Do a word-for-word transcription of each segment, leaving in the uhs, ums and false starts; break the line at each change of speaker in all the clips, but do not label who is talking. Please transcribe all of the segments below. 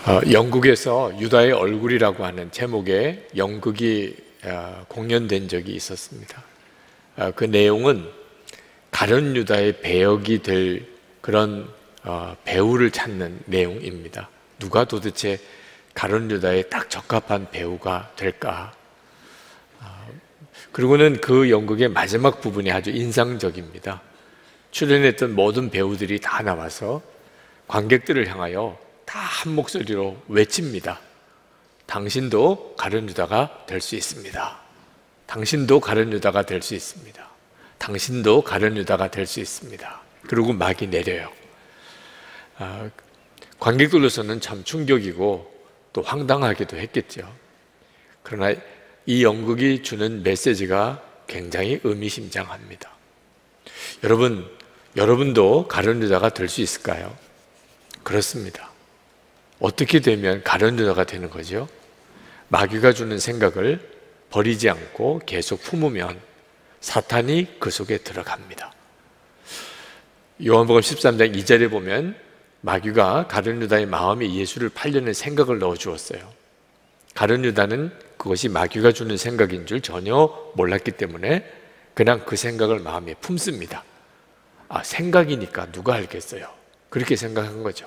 어, 영국에서 유다의 얼굴이라고 하는 제목의 연극이 어, 공연된 적이 있었습니다. 어, 그 내용은 가룟 유다의 배역이 될 그런 어, 배우를 찾는 내용입니다. 누가 도대체 가룟 유다에 딱 적합한 배우가 될까? 어, 그리고는 그 연극의 마지막 부분이 아주 인상적입니다. 출연했던 모든 배우들이 다 나와서 관객들을 향하여 다 한 목소리로 외칩니다. 당신도 가룟 유다가 될 수 있습니다. 당신도 가룟 유다가 될 수 있습니다. 당신도 가룟 유다가 될 수 있습니다. 그리고 막이 내려요. 아, 관객들로서는 참 충격이고 또 황당하기도 했겠죠. 그러나 이 연극이 주는 메시지가 굉장히 의미심장합니다. 여러분, 여러분도 가룟 유다가 될 수 있을까요? 그렇습니다. 어떻게 되면 가룟 유다가 되는 거죠? 마귀가 주는 생각을 버리지 않고 계속 품으면 사탄이 그 속에 들어갑니다. 요한복음 십삼 장 이 절에 보면 마귀가 가룟 유다의 마음에 예수를 팔려는 생각을 넣어 주었어요. 가룟 유다는 그것이 마귀가 주는 생각인 줄 전혀 몰랐기 때문에 그냥 그 생각을 마음에 품습니다. 아, 생각이니까 누가 알겠어요? 그렇게 생각한 거죠.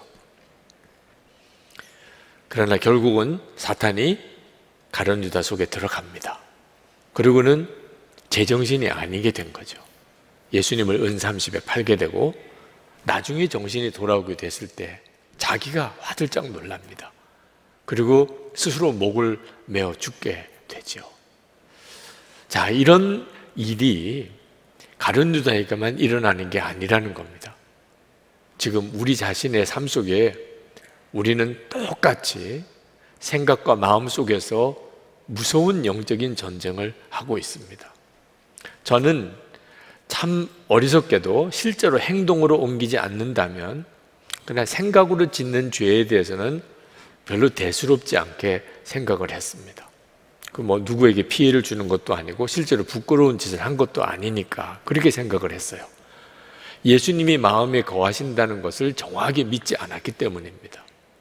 그러나 결국은 사탄이 가룟 유다 속에 들어갑니다. 그리고는 제정신이 아니게 된 거죠. 예수님을 은삼십에 팔게 되고 나중에 정신이 돌아오게 됐을 때 자기가 화들짝 놀랍니다. 그리고 스스로 목을 메어 죽게 되죠. 자, 이런 일이 가룟 유다에게만 일어나는 게 아니라는 겁니다. 지금 우리 자신의 삶 속에 우리는 똑같이 생각과 마음 속에서 무서운 영적인 전쟁을 하고 있습니다. 저는 참 어리석게도 실제로 행동으로 옮기지 않는다면 그냥 생각으로 짓는 죄에 대해서는 별로 대수롭지 않게 생각을 했습니다. 그 뭐 누구에게 피해를 주는 것도 아니고 실제로 부끄러운 짓을 한 것도 아니니까 그렇게 생각을 했어요. 예수님이 마음에 거하신다는 것을 정확하게 믿지 않았기 때문입니다.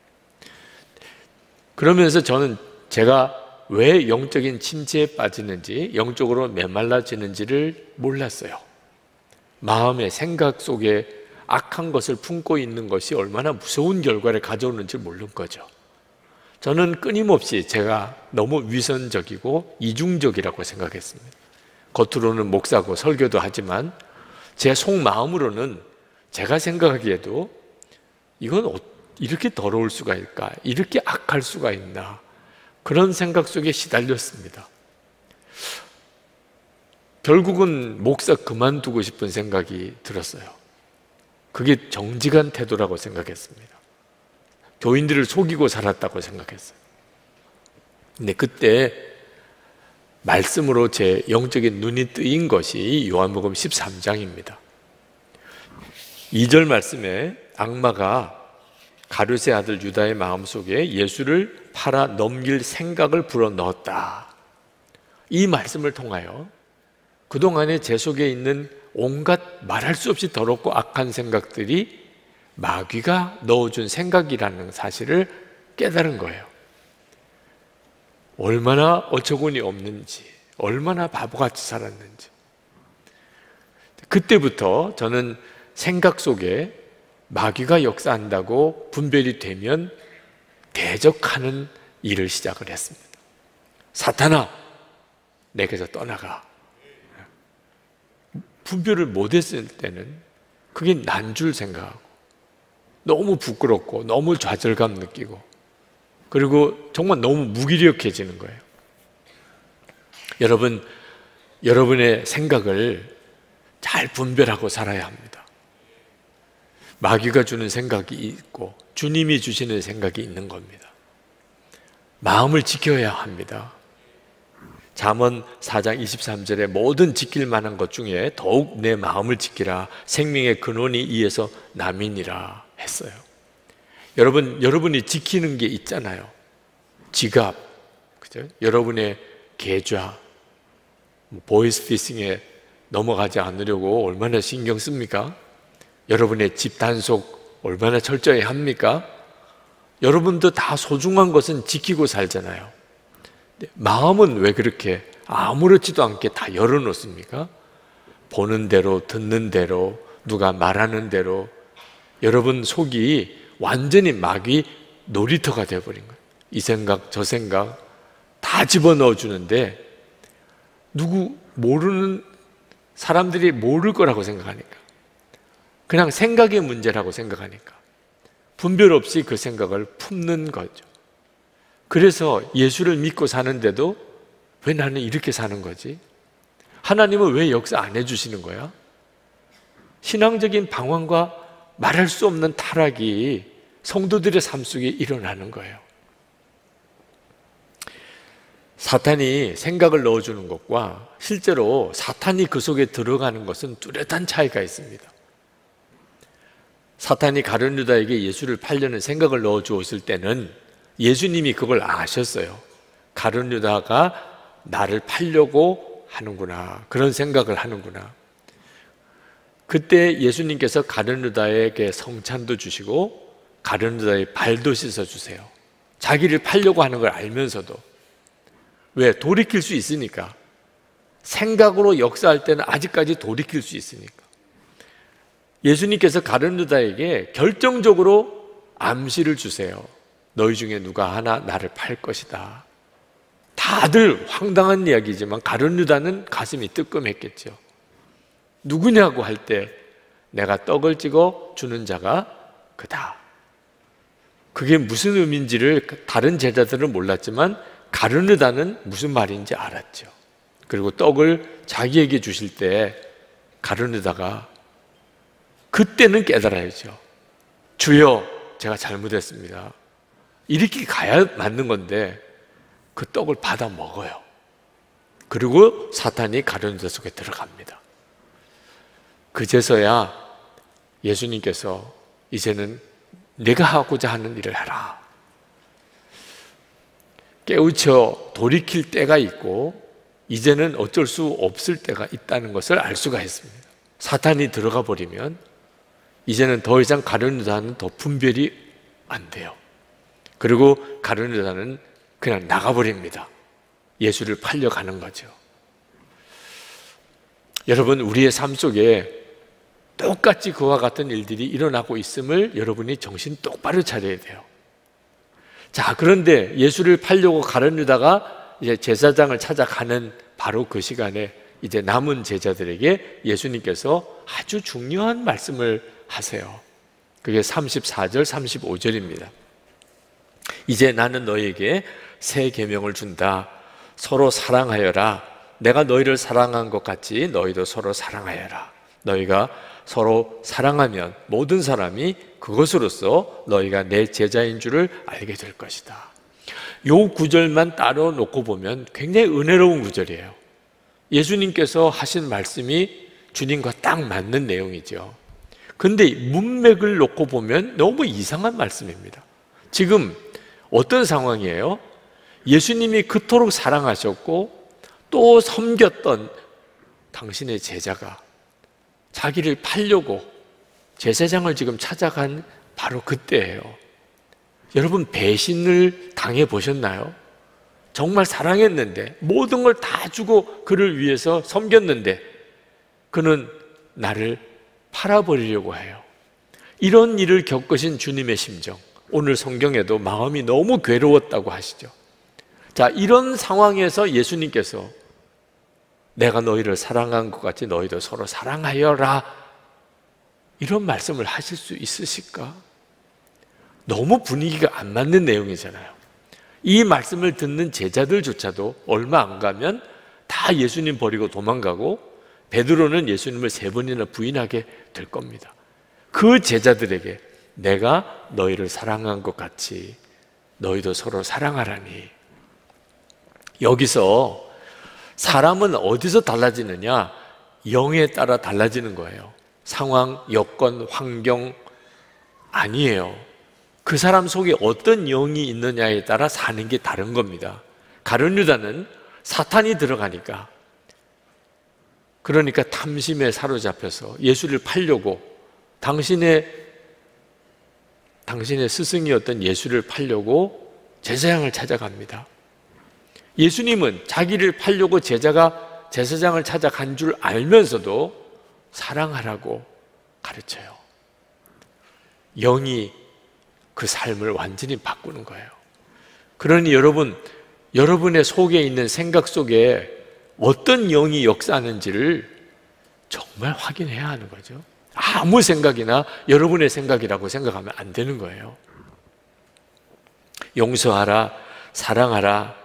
그러면서 저는 제가 왜 영적인 침체에 빠지는지, 영적으로 메말라지는지를 몰랐어요. 마음의 생각 속에 악한 것을 품고 있는 것이 얼마나 무서운 결과를 가져오는지 모르는 거죠. 저는 끊임없이 제가 너무 위선적이고 이중적이라고 생각했습니다. 겉으로는 목사고 설교도 하지만 제 속마음으로는 제가 생각하기에도 이건 이렇게 더러울 수가 있을까? 이렇게 악할 수가 있나? 그런 생각 속에 시달렸습니다. 결국은 목사 그만두고 싶은 생각이 들었어요. 그게 정직한 태도라고 생각했습니다. 교인들을 속이고 살았다고 생각했어요. 근데 그때 말씀으로 제 영적인 눈이 뜨인 것이 요한복음 십삼 장입니다. 이 절 말씀에 악마가 가룟의 아들 유다의 마음속에 예수를 팔아 넘길 생각을 불어넣었다. 이 말씀을 통하여 그동안에 제 속에 있는 온갖 말할 수 없이 더럽고 악한 생각들이 마귀가 넣어준 생각이라는 사실을 깨달은 거예요. 얼마나 어처구니 없는지, 얼마나 바보같이 살았는지. 그때부터 저는 생각 속에 마귀가 역사한다고 분별이 되면 대적하는 일을 시작을 했습니다. 사탄아, 내게서 떠나가. 분별을 못했을 때는 그게 난 줄 생각하고 너무 부끄럽고 너무 좌절감 느끼고 그리고 정말 너무 무기력해지는 거예요. 여러분, 여러분의 생각을 잘 분별하고 살아야 합니다. 마귀가 주는 생각이 있고 주님이 주시는 생각이 있는 겁니다. 마음을 지켜야 합니다. 잠언 사 장 이십삼 절에 모든 지킬 만한 것 중에 더욱 내 마음을 지키라. 생명의 근원이 이에서 남이니라 했어요. 여러분, 여러분이 지키는 게 있잖아요. 지갑, 그죠? 여러분의 계좌, 보이스피싱에 넘어가지 않으려고 얼마나 신경 씁니까? 여러분의 집 단속 얼마나 철저히 합니까? 여러분도 다 소중한 것은 지키고 살잖아요. 마음은 왜 그렇게 아무렇지도 않게 다 열어놓습니까? 보는 대로, 듣는 대로, 누가 말하는 대로 여러분 속이 완전히 마귀 놀이터가 되어버린 거예요. 이 생각 저 생각 다 집어넣어 주는데 누구 모르는 사람들이 모를 거라고 생각하니까, 그냥 생각의 문제라고 생각하니까 분별 없이 그 생각을 품는 거죠. 그래서 예수를 믿고 사는데도 왜 나는 이렇게 사는 거지? 하나님은 왜 역사 안 해주시는 거야? 신앙적인 방황과 말할 수 없는 타락이 성도들의 삶 속에 일어나는 거예요. 사탄이 생각을 넣어주는 것과 실제로 사탄이 그 속에 들어가는 것은 뚜렷한 차이가 있습니다. 사탄이 가룟 유다에게 예수를 팔려는 생각을 넣어주었을 때는 예수님이 그걸 아셨어요. 가룟 유다가 나를 팔려고 하는구나, 그런 생각을 하는구나. 그때 예수님께서 가룟 유다에게 성찬도 주시고 가룟 유다의 발도 씻어주세요. 자기를 팔려고 하는 걸 알면서도. 왜? 돌이킬 수 있으니까. 생각으로 역사할 때는 아직까지 돌이킬 수 있으니까. 예수님께서 가룟 유다에게 결정적으로 암시를 주세요. 너희 중에 누가 하나 나를 팔 것이다. 다들 황당한 이야기지만 가룟 유다는 가슴이 뜨끔했겠죠. 누구냐고 할 때 내가 떡을 찍어 주는 자가 그다. 그게 무슨 의미인지를 다른 제자들은 몰랐지만 가룟 유다는 무슨 말인지 알았죠. 그리고 떡을 자기에게 주실 때 가룟 유다가 그때는 깨달아야죠. 주여, 제가 잘못했습니다. 이렇게 가야 맞는 건데 그 떡을 받아 먹어요. 그리고 사탄이 가룟 유다 속에 들어갑니다. 그제서야 예수님께서 이제는 내가 하고자 하는 일을 해라. 깨우쳐 돌이킬 때가 있고 이제는 어쩔 수 없을 때가 있다는 것을 알 수가 있습니다. 사탄이 들어가 버리면 이제는 더 이상 가룟 유다는 더 분별이 안 돼요. 그리고 가룟 유다는 그냥 나가버립니다. 예수를 팔려가는 거죠. 여러분, 우리의 삶 속에 똑같이 그와 같은 일들이 일어나고 있음을 여러분이 정신 똑바로 차려야 돼요. 자, 그런데 예수를 팔려고 가룟 유다가 이제 제사장을 찾아가는 바로 그 시간에 이제 남은 제자들에게 예수님께서 아주 중요한 말씀을 하세요. 그게 삼십사 절, 삼십오 절입니다. 이제 나는 너희에게 새 계명을 준다. 서로 사랑하여라. 내가 너희를 사랑한 것 같이 너희도 서로 사랑하여라. 너희가 서로 사랑하면 모든 사람이 그것으로써 너희가 내 제자인 줄을 알게 될 것이다. 요 구절만 따로 놓고 보면 굉장히 은혜로운 구절이에요. 예수님께서 하신 말씀이 주님과 딱 맞는 내용이죠. 근데 문맥을 놓고 보면 너무 이상한 말씀입니다. 지금 어떤 상황이에요? 예수님이 그토록 사랑하셨고 또 섬겼던 당신의 제자가 자기를 팔려고 제사장을 지금 찾아간 바로 그때예요. 여러분, 배신을 당해 보셨나요? 정말 사랑했는데 모든 걸 다 주고 그를 위해서 섬겼는데 그는 나를 팔아버리려고 해요. 이런 일을 겪으신 주님의 심정, 오늘 성경에도 마음이 너무 괴로웠다고 하시죠. 자, 이런 상황에서 예수님께서 내가 너희를 사랑한 것 같이 너희도 서로 사랑하여라, 이런 말씀을 하실 수 있으실까? 너무 분위기가 안 맞는 내용이잖아요. 이 말씀을 듣는 제자들조차도 얼마 안 가면 다 예수님 버리고 도망가고 베드로는 예수님을 세 번이나 부인하게 될 겁니다. 그 제자들에게 내가 너희를 사랑한 것 같이 너희도 서로 사랑하라니. 여기서 사람은 어디서 달라지느냐? 영에 따라 달라지는 거예요. 상황, 여건, 환경 아니에요. 그 사람 속에 어떤 영이 있느냐에 따라 사는 게 다른 겁니다. 가룟 유다는 사탄이 들어가니까, 그러니까 탐심에 사로잡혀서 예수를 팔려고 당신의 당신의 스승이었던 예수를 팔려고 제사장을 찾아갑니다. 예수님은 자기를 팔려고 제자가 제사장을 찾아간 줄 알면서도 사랑하라고 가르쳐요. 영이 그 삶을 완전히 바꾸는 거예요. 그러니 여러분, 여러분의 속에 있는 생각 속에 어떤 영이 역사하는지를 정말 확인해야 하는 거죠. 아무 생각이나 여러분의 생각이라고 생각하면 안 되는 거예요. 용서하라, 사랑하라,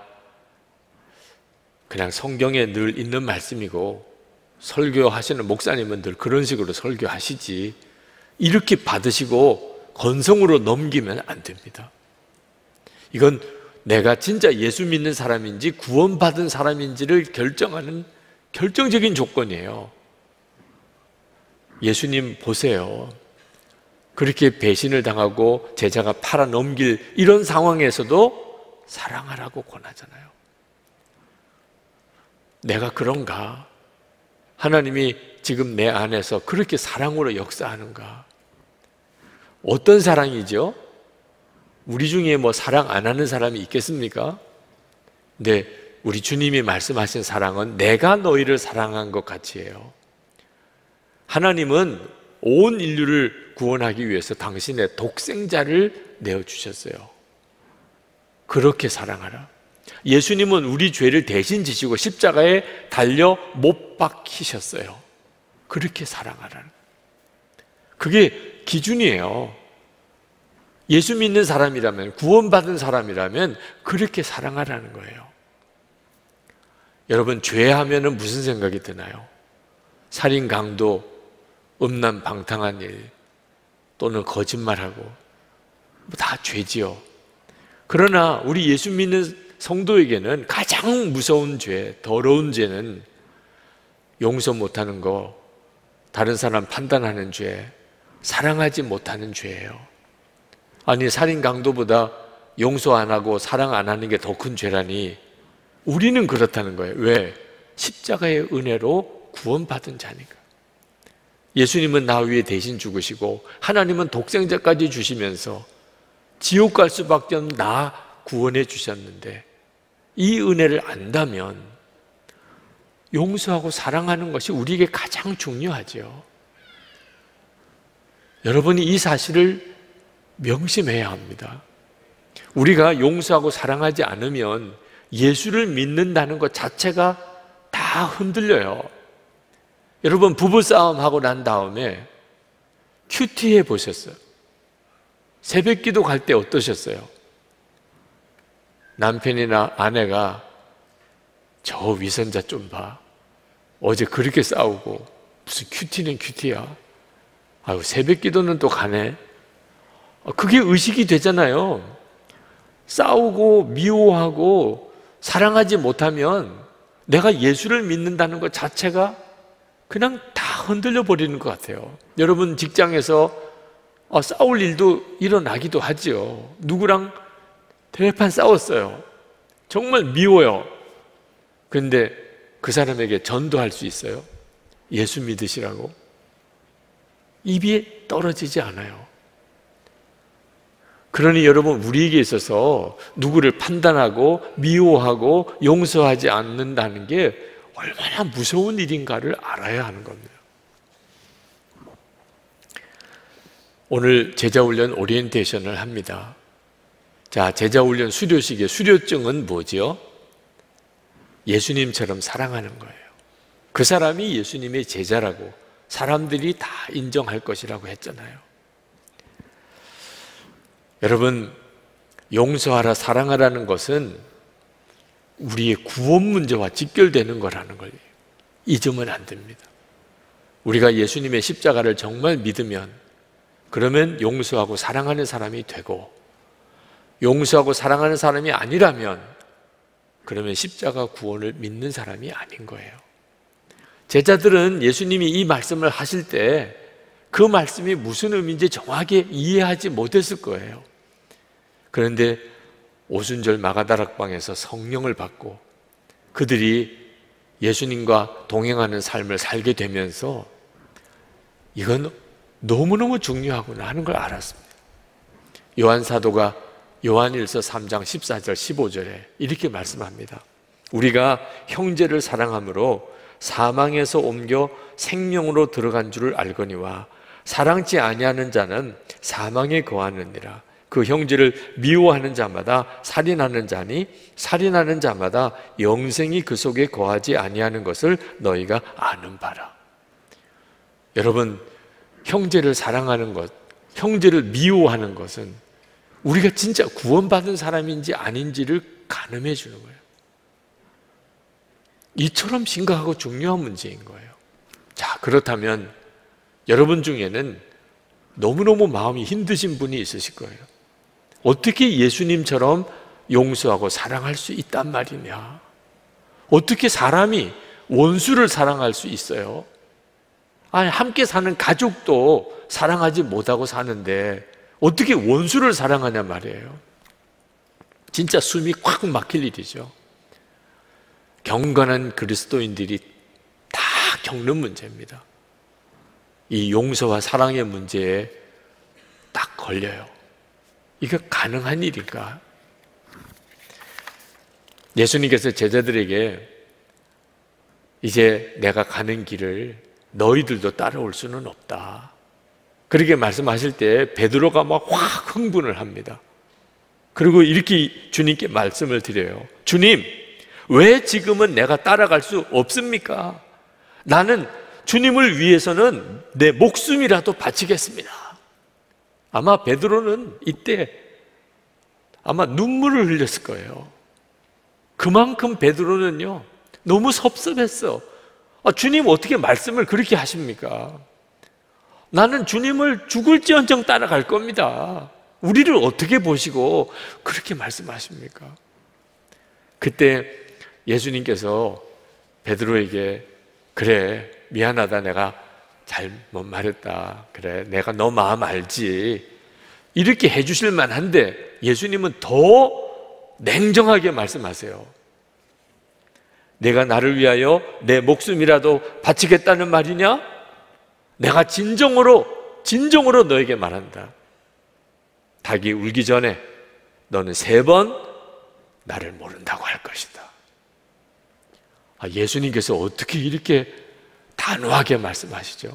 그냥 성경에 늘 있는 말씀이고 설교하시는 목사님은 늘 그런 식으로 설교하시지 이렇게 받으시고 건성으로 넘기면 안 됩니다. 이건 내가 진짜 예수 믿는 사람인지 구원받은 사람인지를 결정하는 결정적인 조건이에요. 예수님 보세요. 그렇게 배신을 당하고 제자가 팔아 넘길 이런 상황에서도 사랑하라고 권하잖아요. 내가 그런가? 하나님이 지금 내 안에서 그렇게 사랑으로 역사하는가? 어떤 사랑이죠? 우리 중에 뭐 사랑 안 하는 사람이 있겠습니까? 근데 우리 주님이 말씀하신 사랑은 내가 너희를 사랑한 것 같이 해요. 하나님은 온 인류를 구원하기 위해서 당신의 독생자를 내어주셨어요. 그렇게 사랑하라. 예수님은 우리 죄를 대신 지시고 십자가에 달려 못 박히셨어요. 그렇게 사랑하라. 그게 기준이에요. 예수 믿는 사람이라면, 구원받은 사람이라면 그렇게 사랑하라는 거예요. 여러분, 죄하면은 무슨 생각이 드나요? 살인, 강도, 음란, 방탕한 일, 또는 거짓말하고 다 죄지요. 그러나 우리 예수 믿는 성도에게는 가장 무서운 죄, 더러운 죄는 용서 못하는 거, 다른 사람 판단하는 죄, 사랑하지 못하는 죄예요. 아니, 살인, 강도보다 용서 안 하고 사랑 안 하는 게 더 큰 죄라니 우리는 그렇다는 거예요. 왜? 십자가의 은혜로 구원받은 자니까. 예수님은 나 위에 대신 죽으시고 하나님은 독생자까지 주시면서 지옥 갈 수밖에 없는 나 구원해 주셨는데 이 은혜를 안다면 용서하고 사랑하는 것이 우리에게 가장 중요하죠. 여러분이 이 사실을 명심해야 합니다. 우리가 용서하고 사랑하지 않으면 예수를 믿는다는 것 자체가 다 흔들려요. 여러분, 부부싸움하고 난 다음에 큐티해 보셨어요? 새벽기도 갈 때 어떠셨어요? 남편이나 아내가 저 위선자 좀 봐. 어제 그렇게 싸우고 무슨 큐티는 큐티야. 아유, 새벽기도는 또 가네. 그게 의식이 되잖아요. 싸우고 미워하고 사랑하지 못하면 내가 예수를 믿는다는 것 자체가 그냥 다 흔들려 버리는 것 같아요. 여러분, 직장에서 어, 싸울 일도 일어나기도 하죠. 누구랑 대판 싸웠어요. 정말 미워요. 그런데 그 사람에게 전도할 수 있어요? 예수 믿으시라고? 입이 떨어지지 않아요. 그러니 여러분, 우리에게 있어서 누구를 판단하고 미워하고 용서하지 않는다는 게 얼마나 무서운 일인가를 알아야 하는 겁니다. 오늘 제자훈련 오리엔테이션을 합니다. 자, 제자훈련 수료식의 수료증은 뭐지요? 예수님처럼 사랑하는 거예요. 그 사람이 예수님의 제자라고 사람들이 다 인정할 것이라고 했잖아요. 여러분, 용서하라, 사랑하라는 것은 우리의 구원 문제와 직결되는 거라는 걸 잊으면 안 됩니다. 우리가 예수님의 십자가를 정말 믿으면 그러면 용서하고 사랑하는 사람이 되고, 용서하고 사랑하는 사람이 아니라면 그러면 십자가 구원을 믿는 사람이 아닌 거예요. 제자들은 예수님이 이 말씀을 하실 때 그 말씀이 무슨 의미인지 정확히 이해하지 못했을 거예요. 그런데 오순절 마가다락방에서 성령을 받고 그들이 예수님과 동행하는 삶을 살게 되면서 이건 너무너무 중요하구나 하는 걸 알았습니다. 요한 사도가 요한일서 삼 장 십사 절 십오 절에 이렇게 말씀합니다. 우리가 형제를 사랑함으로 사망에서 옮겨 생명으로 들어간 줄을 알거니와 사랑치 아니하는 자는 사망에 거하느니라. 그 형제를 미워하는 자마다 살인하는 자니 살인하는 자마다 영생이 그 속에 거하지 아니하는 것을 너희가 아는 바라. 여러분, 형제를 사랑하는 것, 형제를 미워하는 것은 우리가 진짜 구원받은 사람인지 아닌지를 가늠해 주는 거예요. 이처럼 심각하고 중요한 문제인 거예요. 자, 그렇다면 여러분 중에는 너무너무 마음이 힘드신 분이 있으실 거예요. 어떻게 예수님처럼 용서하고 사랑할 수 있단 말이냐? 어떻게 사람이 원수를 사랑할 수 있어요? 아니, 함께 사는 가족도 사랑하지 못하고 사는데 어떻게 원수를 사랑하냐 말이에요. 진짜 숨이 꽉 막힐 일이죠. 경건한 그리스도인들이 다 겪는 문제입니다. 이 용서와 사랑의 문제에 딱 걸려요. 이거 가능한 일인가? 예수님께서 제자들에게 이제 내가 가는 길을 너희들도 따라올 수는 없다, 그렇게 말씀하실 때 베드로가 막 확 흥분을 합니다. 그리고 이렇게 주님께 말씀을 드려요. 주님, 왜 지금은 내가 따라갈 수 없습니까? 나는 주님을 위해서는 내 목숨이라도 바치겠습니다. 아마 베드로는 이때 아마 눈물을 흘렸을 거예요. 그만큼 베드로는요 너무 섭섭했어. 아, 주님 어떻게 말씀을 그렇게 하십니까? 나는 주님을 죽을지언정 따라갈 겁니다. 우리를 어떻게 보시고 그렇게 말씀하십니까? 그때 예수님께서 베드로에게 그래, 미안하다, 내가 잘못 말했다, 그래, 내가 너 마음 알지, 이렇게 해주실 만한데 예수님은 더 냉정하게 말씀하세요. 내가 나를 위하여 내 목숨이라도 바치겠다는 말이냐? 내가 진정으로 진정으로 너에게 말한다. 닭이 울기 전에 너는 세 번 나를 모른다고 할 것이다. 아, 예수님께서 어떻게 이렇게 단호하게 말씀하시죠?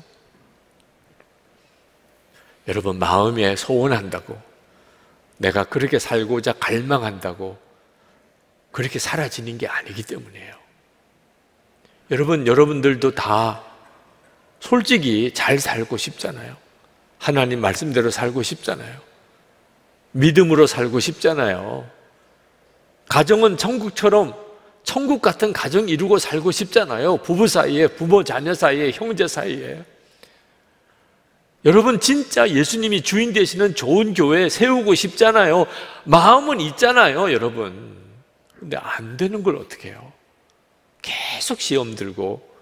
여러분, 마음에 소원한다고, 내가 그렇게 살고자 갈망한다고 그렇게 사라지는 게 아니기 때문이에요. 여러분, 여러분들도 다 솔직히 잘 살고 싶잖아요. 하나님 말씀대로 살고 싶잖아요. 믿음으로 살고 싶잖아요. 가정은 천국처럼, 천국 같은 가정 이루고 살고 싶잖아요. 부부 사이에, 부모 자녀 사이에, 형제 사이에. 여러분, 진짜 예수님이 주인 되시는 좋은 교회 세우고 싶잖아요. 마음은 있잖아요, 여러분. 근데 안 되는 걸 어떻게 해요? 계속 시험 들고,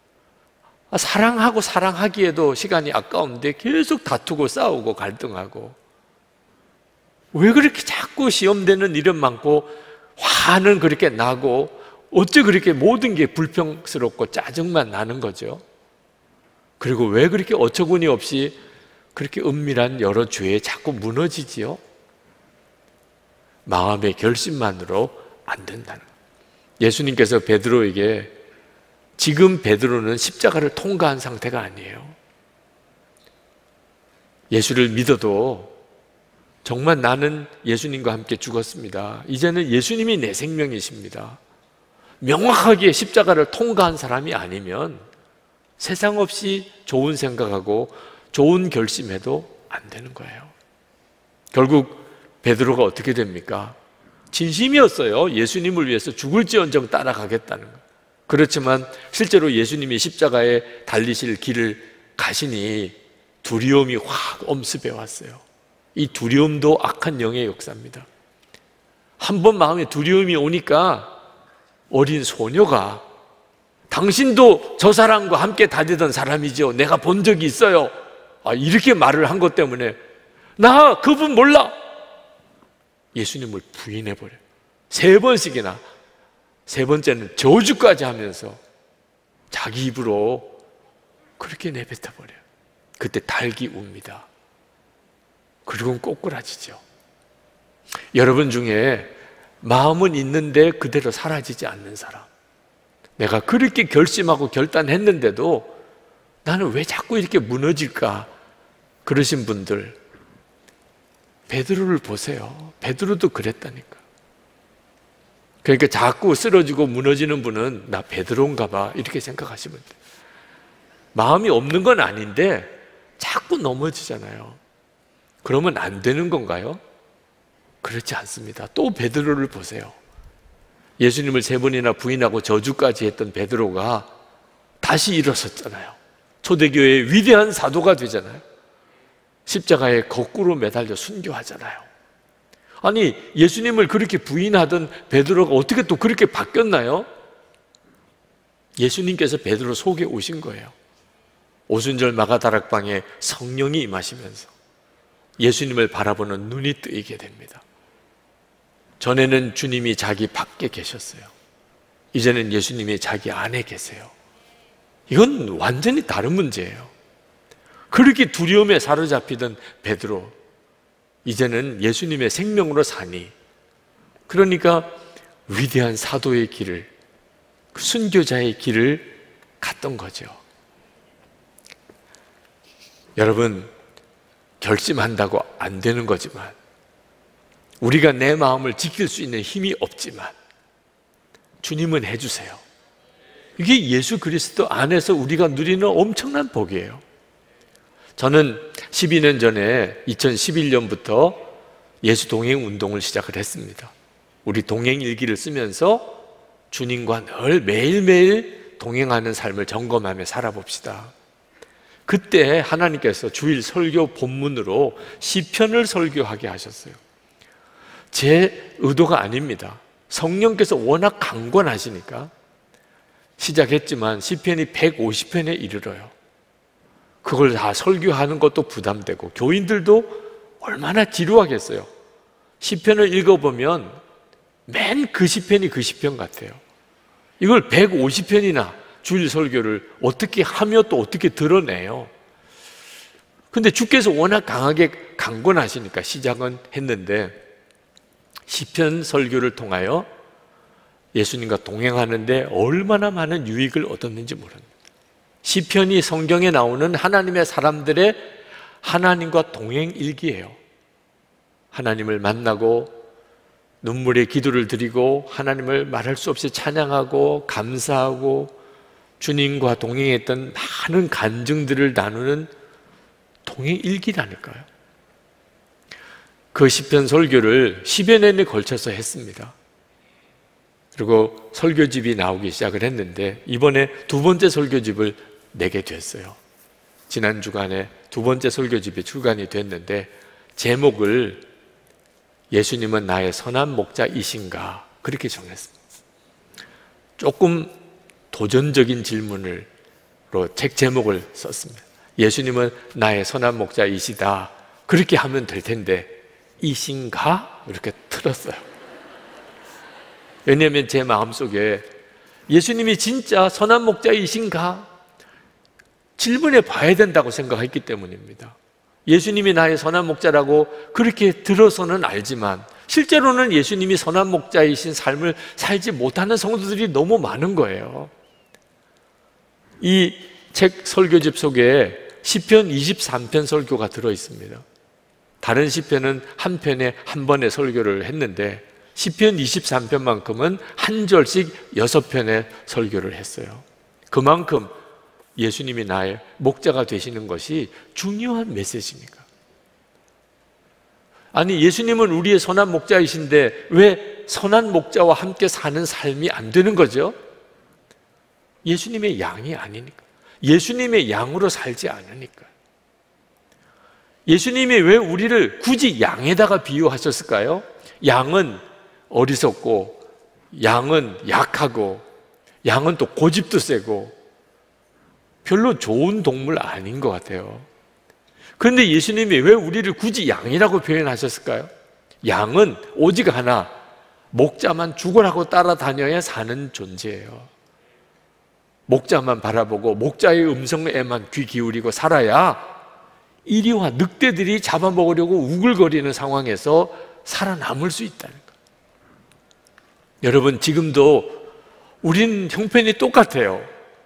사랑하고 사랑하기에도 시간이 아까운데 계속 다투고 싸우고 갈등하고, 왜 그렇게 자꾸 시험되는 일은 많고 화는 그렇게 나고, 어째 그렇게 모든 게 불평스럽고 짜증만 나는 거죠? 그리고 왜 그렇게 어처구니 없이 그렇게 은밀한 여러 죄에 자꾸 무너지지요? 마음의 결심만으로 안 된다는 거예요. 예수님께서 베드로에게, 지금 베드로는 십자가를 통과한 상태가 아니에요. 예수를 믿어도 정말 나는 예수님과 함께 죽었습니다, 이제는 예수님이 내 생명이십니다, 명확하게 십자가를 통과한 사람이 아니면 세상 없이 좋은 생각하고 좋은 결심해도 안 되는 거예요. 결국 베드로가 어떻게 됩니까? 진심이었어요. 예수님을 위해서 죽을지언정 따라가겠다는 거. 그렇지만 실제로 예수님이 십자가에 달리실 길을 가시니 두려움이 확 엄습해 왔어요. 이 두려움도 악한 영의 역사입니다. 한번 마음에 두려움이 오니까 어린 소녀가, 당신도 저 사람과 함께 다니던 사람이죠, 내가 본 적이 있어요, 아, 이렇게 말을 한 것 때문에 나 그분 몰라, 예수님을 부인해버려요. 세 번씩이나, 세 번째는 저주까지 하면서 자기 입으로 그렇게 내뱉어버려요. 그때 닭이 웁니다. 그리고는 꼬꾸라지죠. 여러분 중에 마음은 있는데 그대로 사라지지 않는 사람, 내가 그렇게 결심하고 결단했는데도 나는 왜 자꾸 이렇게 무너질까? 그러신 분들, 베드로를 보세요. 베드로도 그랬다니까. 그러니까 자꾸 쓰러지고 무너지는 분은 나 베드로인가 봐 이렇게 생각하시면 돼요. 마음이 없는 건 아닌데 자꾸 넘어지잖아요. 그러면 안 되는 건가요? 그렇지 않습니다. 또 베드로를 보세요. 예수님을 세 번이나 부인하고 저주까지 했던 베드로가 다시 일어섰잖아요. 초대교회의 위대한 사도가 되잖아요. 십자가에 거꾸로 매달려 순교하잖아요. 아니, 예수님을 그렇게 부인하던 베드로가 어떻게 또 그렇게 바뀌었나요? 예수님께서 베드로 속에 오신 거예요. 오순절 마가다락방에 성령이 임하시면서 예수님을 바라보는 눈이 뜨이게 됩니다. 전에는 주님이 자기 밖에 계셨어요. 이제는 예수님이 자기 안에 계세요. 이건 완전히 다른 문제예요. 그렇게 두려움에 사로잡히던 베드로, 이제는 예수님의 생명으로 사니, 그러니까 위대한 사도의 길을, 순교자의 길을 갔던 거죠. 여러분, 결심한다고 안 되는 거지만, 우리가 내 마음을 지킬 수 있는 힘이 없지만 주님은 해주세요. 이게 예수 그리스도 안에서 우리가 누리는 엄청난 복이에요. 저는 십이 년 전에 이천십일 년부터 예수 동행 운동을 시작을 했습니다. 우리 동행 일기를 쓰면서 주님과 늘 매일매일 동행하는 삶을 점검하며 살아봅시다. 그때 하나님께서 주일 설교 본문으로 시편을 설교하게 하셨어요. 제 의도가 아닙니다. 성령께서 워낙 강권하시니까 시작했지만 시편이 백오십 편에 이르러요. 그걸 다 설교하는 것도 부담되고 교인들도 얼마나 지루하겠어요. 시편을 읽어보면 맨 그 시편이 그 시편 같아요. 이걸 백오십 편이나 주일 설교를 어떻게 하며 또 어떻게 드러내요. 근데 주께서 워낙 강하게 강권하시니까 시작은 했는데, 시편 설교를 통하여 예수님과 동행하는데 얼마나 많은 유익을 얻었는지 모릅니다. 시편이 성경에 나오는 하나님의 사람들의 하나님과 동행 일기예요. 하나님을 만나고 눈물의 기도를 드리고 하나님을 말할 수 없이 찬양하고 감사하고 주님과 동행했던 많은 간증들을 나누는 동행 일기라니까요. 그 시편 설교를 십여 년에 걸쳐서 했습니다. 그리고 설교집이 나오기 시작을 했는데 이번에 두 번째 설교집을 내게 됐어요. 지난 주간에 두 번째 설교집이 출간이 됐는데 제목을 예수님은 나의 선한 목자이신가 그렇게 정했습니다. 조금 도전적인 질문으로 책 제목을 썼습니다. 예수님은 나의 선한 목자이시다 그렇게 하면 될 텐데 이신가? 이렇게 틀었어요. 왜냐하면 제 마음속에 예수님이 진짜 선한 목자이신가? 질문해 봐야 된다고 생각했기 때문입니다. 예수님이 나의 선한 목자라고 그렇게 들어서는 알지만 실제로는 예수님이 선한 목자이신 삶을 살지 못하는 성도들이 너무 많은 거예요. 이 책 설교집 속에 시편 이십삼 편 설교가 들어있습니다. 다른 시편은 한 편에 한 번의 설교를 했는데 시편 이십삼 편만큼은 한 절씩 여섯 편의 설교를 했어요. 그만큼 예수님이 나의 목자가 되시는 것이 중요한 메시지입니까? 아니, 예수님은 우리의 선한 목자이신데 왜 선한 목자와 함께 사는 삶이 안 되는 거죠? 예수님의 양이 아니니까. 예수님의 양으로 살지 않으니까. 예수님이 왜 우리를 굳이 양에다가 비유하셨을까요? 양은 어리석고 양은 약하고 양은 또 고집도 세고 별로 좋은 동물 아닌 것 같아요. 그런데 예수님이 왜 우리를 굳이 양이라고 표현하셨을까요? 양은 오직 하나, 목자만 죽으라고 따라다녀야 사는 존재예요. 목자만 바라보고 목자의 음성에만 귀 기울이고 살아야 이리와 늑대들이 잡아먹으려고 우글거리는 상황에서 살아남을 수 있다는 것. 여러분, 지금도 우린 형편이 똑같아요.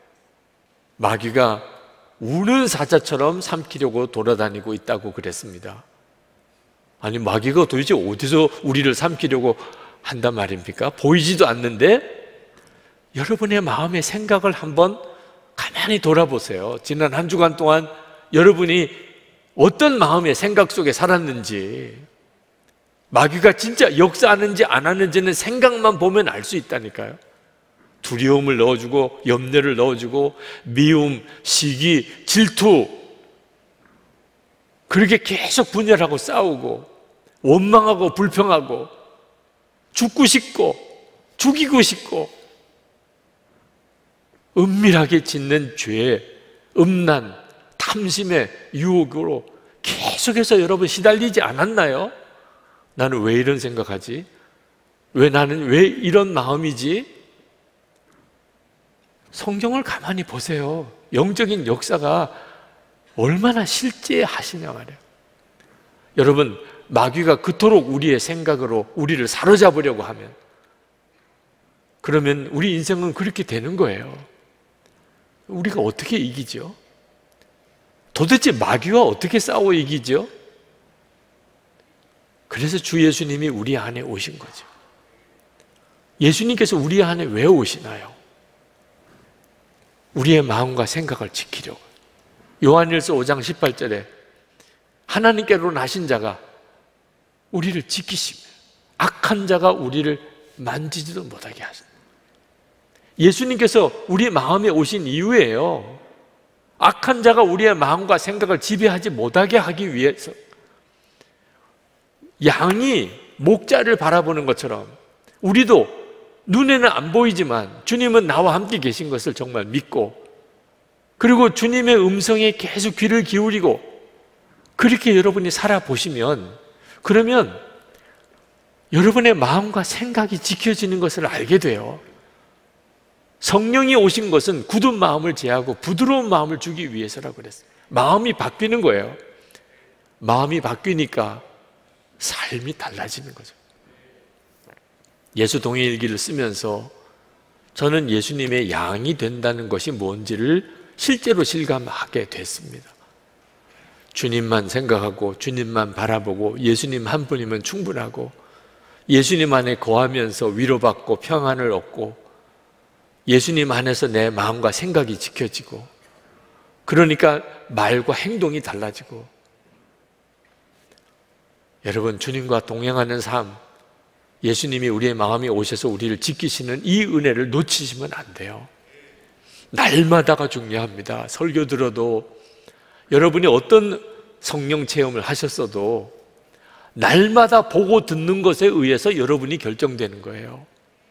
마귀가 우는 사자처럼 삼키려고 돌아다니고 있다고 그랬습니다. 아니, 마귀가 도대체 어디서 우리를 삼키려고 한단 말입니까? 보이지도 않는데 여러분의 마음의 생각을 한번 가만히 돌아보세요. 지난 한 주간 동안 여러분이 어떤 마음의 생각 속에 살았는지, 마귀가 진짜 역사하는지 안 하는지는 생각만 보면 알 수 있다니까요. 두려움을 넣어주고 염려를 넣어주고 미움, 시기, 질투, 그렇게 계속 분열하고 싸우고 원망하고 불평하고 죽고 싶고 죽이고 싶고 은밀하게 짓는 죄, 음란, 탐심의 유혹으로 계속해서 여러분 시달리지 않았나요? 나는 왜 이런 생각하지? 왜 나는 왜 이런 마음이지? 성경을 가만히 보세요. 영적인 역사가 얼마나 실제 하시냐 말이에요. 여러분, 마귀가 그토록 우리의 생각으로 우리를 사로잡으려고 하면, 그러면 우리 인생은 그렇게 되는 거예요. 우리가 어떻게 이기죠? 도대체 마귀와 어떻게 싸워 이기죠? 그래서 주 예수님이 우리 안에 오신 거죠. 예수님께서 우리 안에 왜 오시나요? 우리의 마음과 생각을 지키려고. 요한일서 오 장 십팔 절에 하나님께로 나신 자가 우리를 지키시며 악한 자가 우리를 만지지도 못하게 하십니다. 예수님께서 우리 마음에 오신 이유예요. 악한 자가 우리의 마음과 생각을 지배하지 못하게 하기 위해서. 양이 목자를 바라보는 것처럼 우리도 눈에는 안 보이지만 주님은 나와 함께 계신 것을 정말 믿고, 그리고 주님의 음성에 계속 귀를 기울이고 그렇게 여러분이 살아보시면, 그러면 여러분의 마음과 생각이 지켜지는 것을 알게 돼요. 성령이 오신 것은 굳은 마음을 제하고 부드러운 마음을 주기 위해서라고 그랬어요. 마음이 바뀌는 거예요. 마음이 바뀌니까 삶이 달라지는 거죠. 예수 동행일기를 쓰면서 저는 예수님의 양이 된다는 것이 뭔지를 실제로 실감하게 됐습니다. 주님만 생각하고 주님만 바라보고 예수님 한 분이면 충분하고 예수님 안에 거하면서 위로받고 평안을 얻고 예수님 안에서 내 마음과 생각이 지켜지고, 그러니까 말과 행동이 달라지고. 여러분, 주님과 동행하는 삶, 예수님이 우리의 마음에 오셔서 우리를 지키시는 이 은혜를 놓치시면 안 돼요. 날마다가 중요합니다. 설교 들어도, 여러분이 어떤 성령 체험을 하셨어도 날마다 보고 듣는 것에 의해서 여러분이 결정되는 거예요.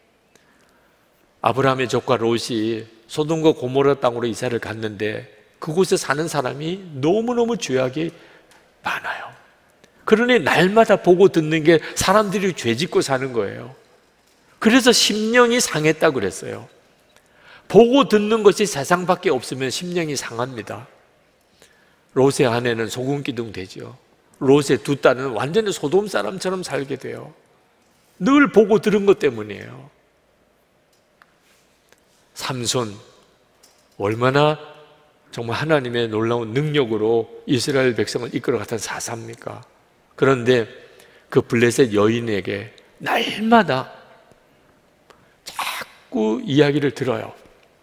아브라함의 조카 롯이 소돔과 고모라 땅으로 이사를 갔는데 그곳에 사는 사람이 너무너무 죄악이 많아요. 그러니 날마다 보고 듣는 게 사람들이 죄짓고 사는 거예요. 그래서 심령이 상했다고 그랬어요. 보고 듣는 것이 세상밖에 없으면 심령이 상합니다. 롯의 아내는 소금기둥 되죠. 롯의 두 딸은 완전히 소돔 사람처럼 살게 돼요. 늘 보고 들은 것 때문이에요. 삼손, 얼마나 정말 하나님의 놀라운 능력으로 이스라엘 백성을 이끌어갔던 사사입니까? 그런데 그 블레셋 여인에게 날마다 자꾸 이야기를 들어요.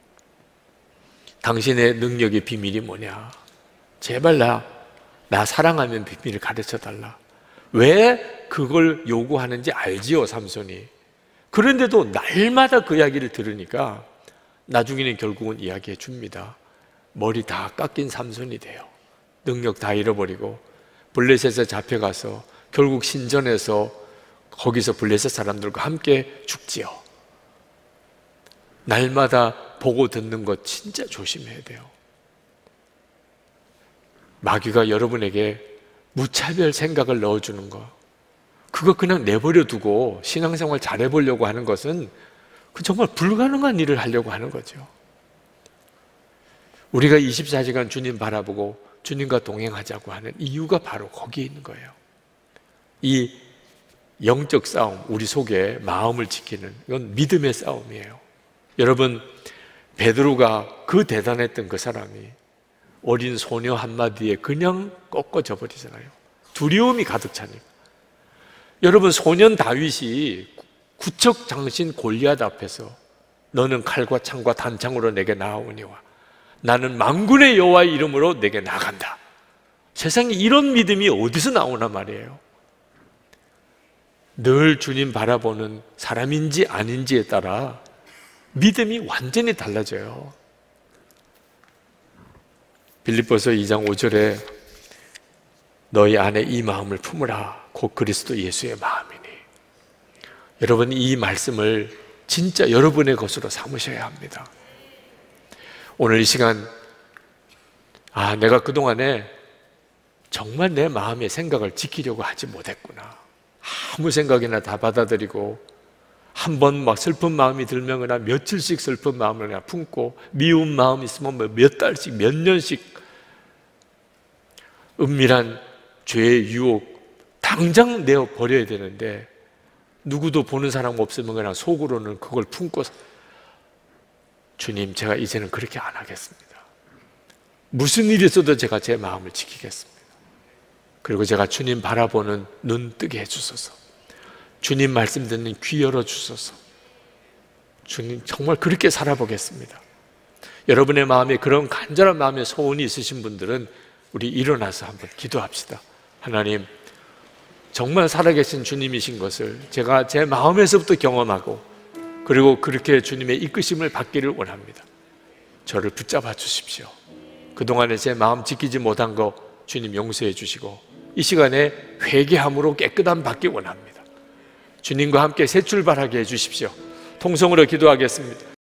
당신의 능력의 비밀이 뭐냐? 제발 나, 나 사랑하면 비밀을 가르쳐달라. 왜 그걸 요구하는지 알지요, 삼손이. 그런데도 날마다 그 이야기를 들으니까 나중에는 결국은 이야기해 줍니다. 머리 다 깎인 삼손이 돼요. 능력 다 잃어버리고 블레셋에 잡혀가서 결국 신전에서 거기서 블레셋 사람들과 함께 죽지요. 날마다 보고 듣는 것 진짜 조심해야 돼요. 마귀가 여러분에게 무차별 생각을 넣어주는 거, 그거 그냥 내버려 두고 신앙생활 잘해보려고 하는 것은 그 정말 불가능한 일을 하려고 하는 거죠. 우리가 이십사 시간 주님 바라보고 주님과 동행하자고 하는 이유가 바로 거기에 있는 거예요. 이 영적 싸움, 우리 속에 마음을 지키는, 이건 믿음의 싸움이에요. 여러분, 베드로가 그 대단했던 그 사람이 어린 소녀 한마디에 그냥 꺾어져 버리잖아요. 두려움이 가득 차니까. 여러분, 소년 다윗이 구척 장신 골리앗 앞에서 너는 칼과 창과 단창으로 내게 나아오니와 나는 만군의 여호와의 이름으로 내게 나간다. 세상에 이런 믿음이 어디서 나오나 말이에요. 늘 주님 바라보는 사람인지 아닌지에 따라 믿음이 완전히 달라져요. 빌립보서 이 장 오 절에 너희 안에 이 마음을 품으라 곧 그리스도 예수의 마음이니. 여러분, 이 말씀을 진짜 여러분의 것으로 삼으셔야 합니다. 오늘 이 시간, 아, 내가 그동안에 정말 내 마음의 생각을 지키려고 하지 못했구나. 아무 생각이나 다 받아들이고 한 번 막 슬픈 마음이 들면 그냥 며칠씩 슬픈 마음을 그냥 품고 미운 마음 있으면 몇 달씩 몇 년씩 은밀한 죄의 유혹 당장 내어 버려야 되는데 누구도 보는 사람 없으면 그냥 속으로는 그걸 품고 주님, 제가 이제는 그렇게 안 하겠습니다. 무슨 일이 있어도 제가 제 마음을 지키겠습니다. 그리고 제가 주님 바라보는 눈 뜨게 해주소서. 주님 말씀 듣는 귀 열어주소서. 주님, 정말 그렇게 살아보겠습니다. 여러분의 마음에 그런 간절한 마음의 소원이 있으신 분들은 우리 일어나서 한번 기도합시다. 하나님, 정말 살아계신 주님이신 것을 제가 제 마음에서부터 경험하고 그리고 그렇게 주님의 이끄심을 받기를 원합니다. 저를 붙잡아 주십시오. 그동안에 제 마음 지키지 못한 거 주님 용서해 주시고 이 시간에 회개함으로 깨끗함 받기 원합니다. 주님과 함께 새 출발하게 해 주십시오. 통성으로 기도하겠습니다.